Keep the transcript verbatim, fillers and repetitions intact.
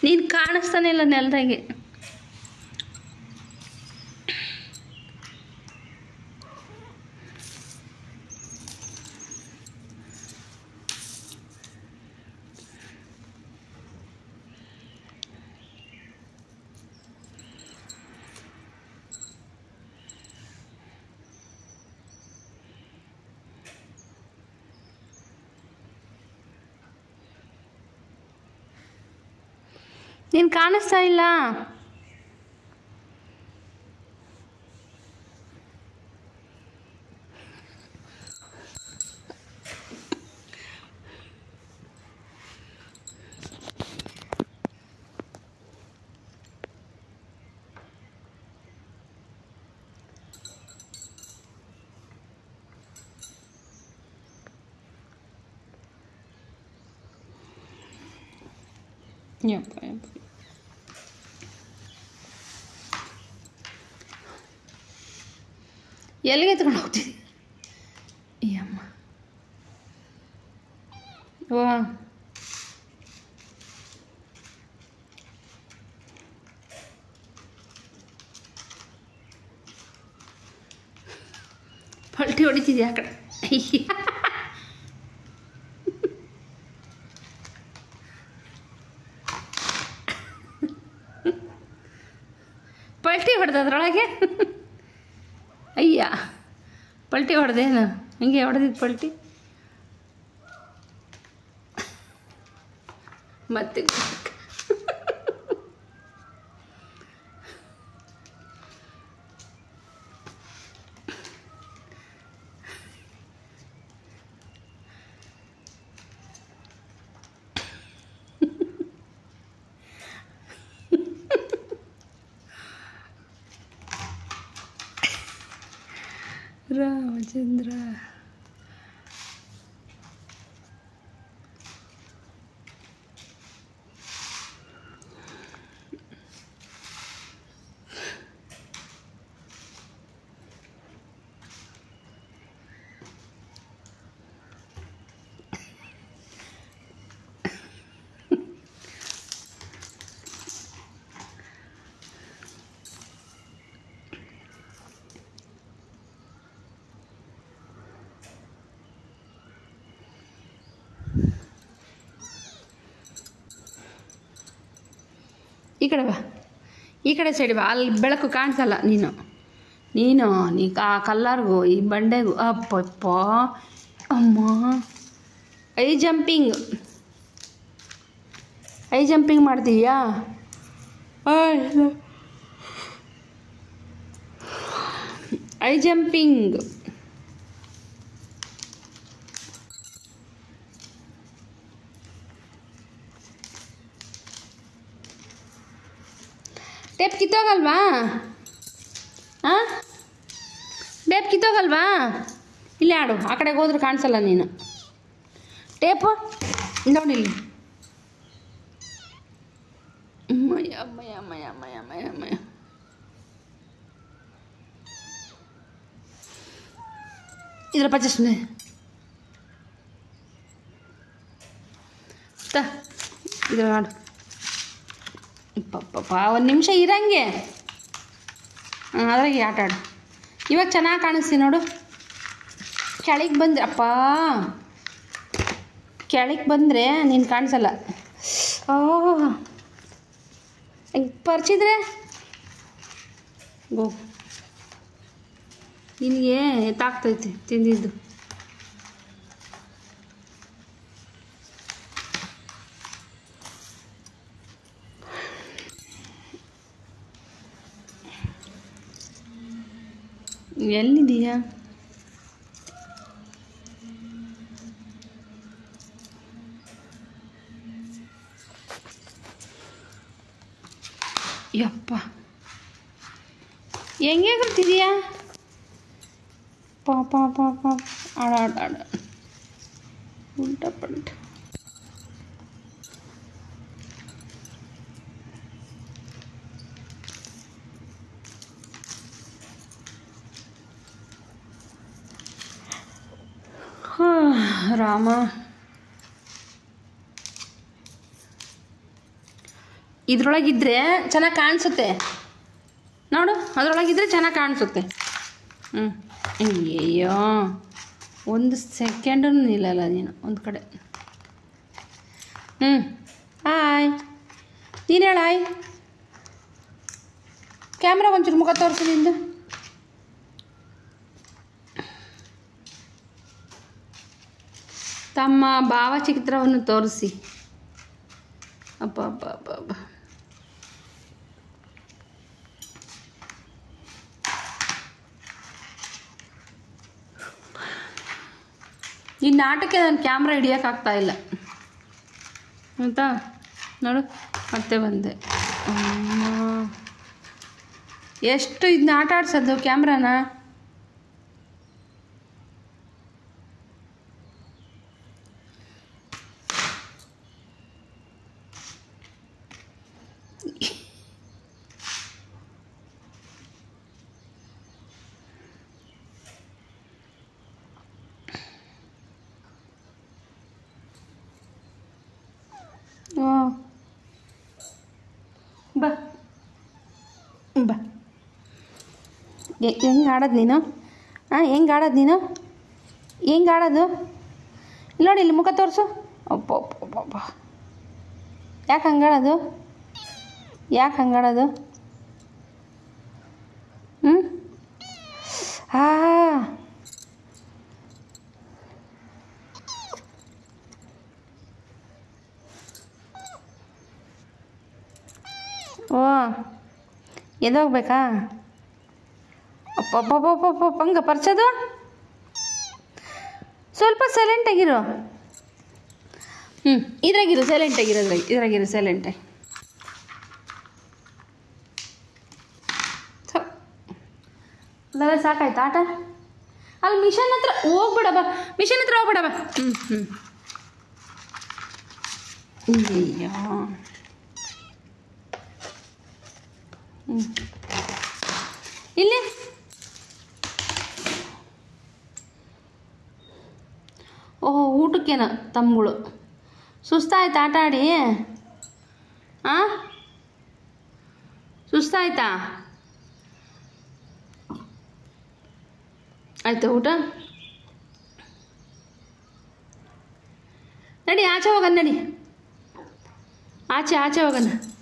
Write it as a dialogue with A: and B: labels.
A: ನೀನು ಕಾಣಿಸ್ತಾನೆ ಇಲ್ಲ ನೆಲದಾಗೆ. ನೀನು ಕಾಣಿಸ್ತಾ ಇಲ್ಲ. ಯಪ್ಪ ಯಪ್ಪ ಎಲ್ಲಿಗೆ ಎತ್ಕೊಂಡು ಹೋಗ್ತಿದ್ದಿ ಈ ಅಮ್ಮ? ವಾ ಪಲ್ಟಿ ಹೊಡಿತಿದ್ಯಾ ಆ ಕಡೆ? ಪಲ್ಟಿ ಹೊಡೆದ ಅದರೊಳಗೆ? ಅಯ್ಯ, ಪಲ್ಟಿ ಹೊಡೆದೇನು? ಹಿಂಗೆ ಹೊಡೆದಿದ್ದು ಪಲ್ಟಿ ಮತ್ತೆ. ರಾಮಚಂದ್ರ ಈ ಕಡೆ ಬಾ, ಈ ಕಡೆ ಸೈಡ್ ಬಾ. ಅಲ್ಲಿ ಬೆಳಕು ಕಾಣಿಸಲ್ಲ. ನೀನು ನೀನು ನೀ ಆ ಕಲ್ಲರ್ಗೂ ಈ ಬಂಡೆಗೂ ಅಪ್ಪಪ್ಪ ಅಮ್ಮ. ಐ ಜಂಪಿಂಗ್ ಐ ಜಂಪಿಂಗ್ ಮಾಡ್ತೀಯಾ? ಐ ಜಂಪಿಂಗ್ ಟೇಪ್ ಕಿತ್ತೋಗಲ್ವಾ? ಹಾಂ, ಟೇಪ್ ಕಿತ್ತೋಗಲ್ವಾ? ಇಲ್ಲೇ ಆಡು. ಆ ಕಡೆಗೆ ಹೋದ್ರೆ ಕಾಣಿಸಲ್ಲ ನೀನು. ಟೇಪು ನೋಡಿಲ್ಲಿ. ಅಮ್ಮಯ್ಯ ಅಮ್ಮಯ್ಯ ಅಮ್ಮಯ್ಯ ಅಮ್ಮಯ್ಯ ಅಮ್ಮಯ್ಯ ಅಮ್ಮಯ್ಯ. ಇದ್ರ ಪಚ್ಚನೆ ತ ಇದ್ರ ಆಡು. ಪಪ್ಪ ಒಂದು ನಿಮಿಷ ಇರಂಗೆ. ಹಾಂ, ಅದ್ರಾಗೆ ಆಟ ಆಡು. ಇವಾಗ ಚೆನ್ನಾಗಿ ಕಾಣಿಸ್ತಿ ನೋಡು. ಕೆಳಗೆ ಬಂದ್ರೆ ಅಪ್ಪ, ಕೆಳಗೆ ಬಂದರೆ ನೀನು ಕಾಣಿಸಲ್ಲ. ಓ, ಪರ್ಚಿದ್ರೆ ಗೋ ನಿನಗೆ ಎತ್ತಾಗ್ತೈತೆ ತಿಂದಿದ್ದು. ಎಲ್ಲಿದೀಯಾ? ಯಪ್ಪ, ಹೆಂಗೆ ಗೊತ್ತಿದೆಯಾ? ಪಾಪ ಪಾಪ ಆಡ ಆಡ ಆಡ ಉಲ್ಟ ಪಲ್ಟ. ರಾಮ, ಇದ್ರೊಳಗಿದ್ರೆ ಚೆನ್ನಾಗಿ ಕಾಣಿಸುತ್ತೆ ನೋಡು, ಅದರೊಳಗಿದ್ರೆ ಚೆನ್ನಾಗಿ ಕಾಣಿಸುತ್ತೆ. ಹ್ಞೂ ಅಯ್ಯಯ್ಯೋ ಒಂದು ಸೆಕೆಂಡೂ ನಿಲ್ಲಲ್ಲ ನೀನು ಒಂದು ಕಡೆ. ಹ್ಞೂ ಹಾಯ್, ನೀನು ಹೇಳ ಹಾಯ್. ಕ್ಯಾಮ್ರಾ ಒಂಚೂರು ಮುಖ ತೋರಿಸು ನಿಂದು. ತಮ್ಮ ಭಾವಚಿತ್ರವನ್ನು ತೋರಿಸಿ. ಅಪ್ಪ ಅಪ್ಪ ಅಪ್ಪ ಅಪ್ಪ. ಈ ನಾಟಕ್ಕೆ ನಾನು ಕ್ಯಾಮ್ರಾ ಹಿಡಿಯೋಕ್ಕಾಗ್ತಾ ಇಲ್ಲ ಆಯಿತಾ. ನೋಡು ಮತ್ತೆ ಬಂದೆ. ಎಷ್ಟು ಇದನ್ನ ಆಟ ಆಡ್ಸೋದು ಕ್ಯಾಮ್ರಾನ. ಬಾ ಬಾ. ಹೆಂಗೆ ಆಡೋದು ನೀನು? ಹಾಂ ಹೆಂಗೆ ಆಡೋದು ನೀನು? ಹೆಂಗೆ ಆಡೋದು? ಇಲ್ಲಿ ನೋಡಿ, ಇಲ್ಲಿ ಮುಖ ತೋರಿಸು. ಅಪ್ಪ ಅಪ್ಪ ಅಪ್ಪ. ಯಾಕೆ ಹಂಗಾಡೋದು? ಯಾಕೆ ಹಂಗಾಡೋದು? ಹ್ಞೂ ಹಾಂ ಓ ಎದೋಗ್ಬೇಕಾ? ಅಪ್ಪಪ್ಪಪ್ಪಪ್ಪ ಹಂಗ ಪರ್ಚೋದು. ಸ್ವಲ್ಪ ಸೈಲೆಂಟಾಗಿರು. ಹ್ಞೂ ಇದ್ರಾಗಿರು, ಸೈಲೆಂಟಾಗಿರೋದ್ರಾಗ ಇದ್ರಾಗಿರು ಸೈಲೆಂಟಾಗಿ. ಅಲ್ಲ ಸಾಕಾಯ್ತು ಆಟ. ಅಲ್ಲಿ ಮಿಷನ್ ಹತ್ರ ಹೋಗ್ಬೇಡ ಬಾ, ಮಿಷನ್ ಹತ್ರ ಹೋಗ್ಬೇಡ ಬಾ. ಹ್ಞೂ ಹ್ಞೂ ಅಯ್ಯೋ ಹ್ಞೂ ಇಲ್ಲಿ ಓಹೋ ಊಟಕ್ಕೇನ ತಮ್ಮಗಳು ಸುಸ್ತಾಯ್ತು ಆಟ ಆಡಿ? ಹಾಂ ಸುಸ್ತಾಯ್ತಾ? ಆಯ್ತಾ ಊಟ? ನಡಿ ಆಚೆ ಹೋಗೋಣ, ನಡಿ ಆಚೆ ಆಚೆ ಹೋಗೋಣ.